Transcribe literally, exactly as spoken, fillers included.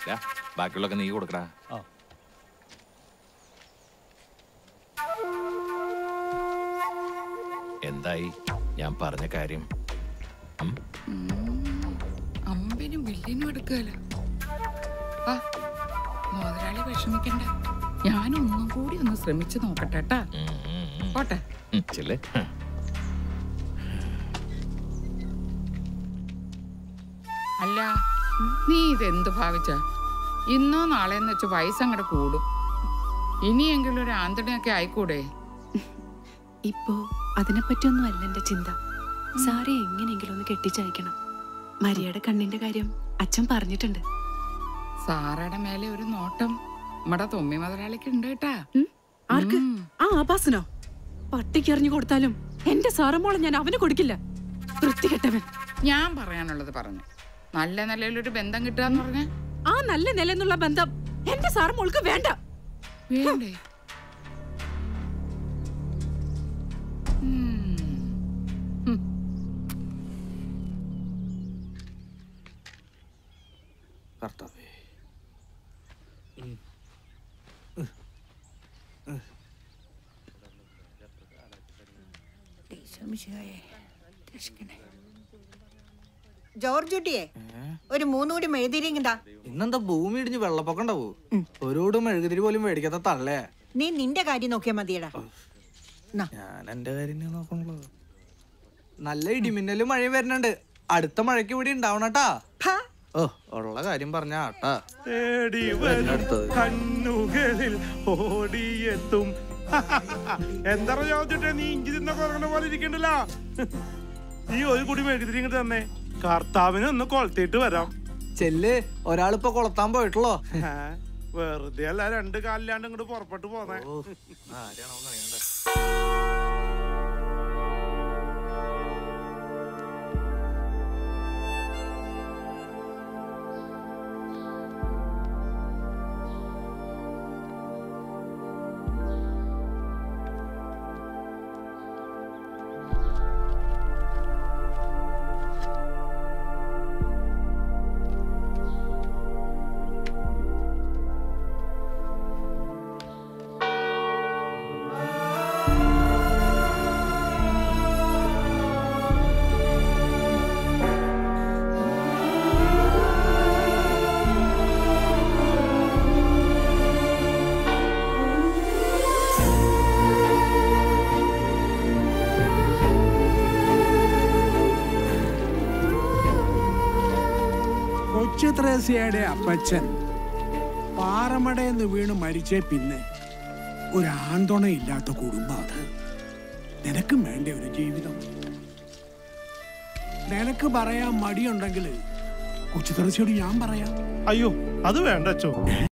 ബാക്കിയുള്ളൊക്കെ നീ കൊടുക്കടാ. എന്തായി ഞാൻ പറഞ്ഞ കാര്യം? അമ്പിനും ബില്ലിനും എടുക്കാലോ. മുതലാളി വിഷമിക്കണ്ട, ഞാനൊന്നും കൂടി ഒന്ന് ശ്രമിച്ചു നോക്കട്ടെ. പോട്ടെ. അല്ല, നീ ഇതെന്ത് ഭാവിച്ച? ഇന്നോ നാളെന്ന് വെച്ച് വയസ്സങ്ങടെ കൂടും. ഇനിയെങ്കിലും ഒരു ആന്തണിയൊക്കെ ആയിക്കൂടെ? ഇപ്പോ അതിനെപ്പറ്റിയൊന്നും അല്ല എന്റെ ചിന്ത. സാറെ എങ്ങനെയെങ്കിലും ഒന്ന് കെട്ടിച്ചയക്കണം. മരിയയുടെ കണ്ണിന്റെ കാര്യം അച്ഛൻ പറഞ്ഞിട്ടുണ്ട്. സാറയുടെ മേലെ ഒരു നോട്ടം നമ്മടെ തൊമ്മി മുതലാളിക്ക് ഉണ്ട് കേട്ടാ. ആർക്ക്? ആ ആഭാസനോ? പട്ടിക്ക് എറിഞ്ഞു കൊടുത്താലും എന്റെ സാറമ്മോളെ ഞാൻ അവന് കൊടുക്കില്ല. വൃത്തികെട്ടവൻ. ഞാൻ പറയാനുള്ളത് പറഞ്ഞു. നല്ല നിലയിലൊരു ബന്ധം കിട്ടുകയെന്ന് പറഞ്ഞ ആ നല്ല നിലയെന്നുള്ള ബന്ധം എന്റെ സാറമ്മോൾക്ക് വേണ്ട. വേണ്ടേ? ജോർജുട്ടിയെ ഒരു മൂന്നുകൂടി മെഴുതിരിങ്ങതാ. ഇന്നെന്താ ഭൂമി ഇടിഞ്ഞ് വെള്ളപ്പൊക്കം ഉണ്ടാവൂ? ഒരുപാട് മെഴുകുതിരി പോലും മേടിക്കാത്ത തള്ളേ. നീ നിന്റെ കാര്യം നോക്കിയാ മതിയടാ. ഞാൻ എന്റെ കാര്യം നോക്കണല്ലോ. നല്ല ഇടിമിന്നലും മഴയും വരുന്നുണ്ട്. അടുത്ത മഴയ്ക്ക് ഇവിടെ ഉണ്ടാവണട്ടാ. ഓ ഉള്ള കാര്യം പറഞ്ഞാട്ടാ. കണ്ണുകളിൽ ഓടിയെത്തും. എന്താ ചോദിച്ചിട്ടേ നീ ഇഞ്ചി തിന്ന കുറങ്ങണ പോലെ ഇരിക്കണ്ടല്ലോ. നീ ഒരു കൂടി മെഴുകുതിരി ഇങ്ങോട്ട് തന്നെ. കർത്താവിനെ ഒന്ന് കൊളത്തിട്ട് വരാം. ചെല്ല്, ഒരാളിപ്പോ കൊളത്താൻ പോയിട്ടുള്ളോ? വെറുതെ അല്ല രണ്ട് കാലിലാണ്ട് ഇങ്ങോട്ട് പുറപ്പെട്ടു പോന്നെ. ത്രേസ്യയുടെ അപ്പച്ചൻ പാറമടയെന്ന് വീണ് മരിച്ചേ പിന്നെ ഒരു ആന്തോണയില്ലാത്ത കുടുംബം അത്. നിനക്കും വേണ്ട ഒരു ജീവിതം. നിനക്ക് പറയാൻ മടിയുണ്ടെങ്കിൽ കൊച്ചു ത്രേസ്യയോട് ഞാൻ പറയാം. അയ്യോ അത് വേണ്ട അച്ചോ.